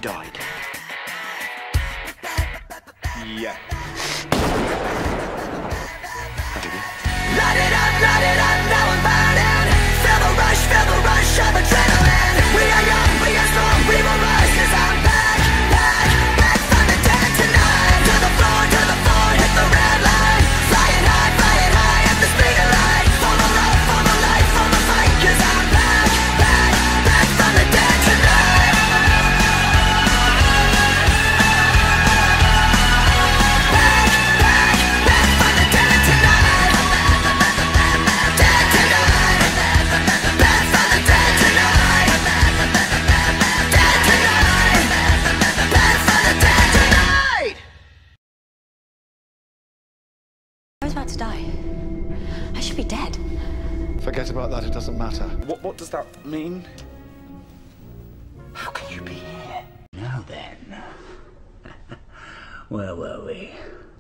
died? Yeah. Have you? Light it up, now I'm burning. Feel the rush of adrenaline. We are young, we are strong, we will rise. 'Cause I'm back from the dead tonight. To the floor, hit the red line. Flying high at the speed of light. For the love, for the life, for the fight. 'Cause I'm back from the dead tonight. Back from the dead tonight. Dead tonight. Back from the dead tonight. Dead tonight. Back from the dead tonight. I was about to die. I should be dead. Forget about that, it doesn't matter. What does that mean? How can you be here? Now then, where were we?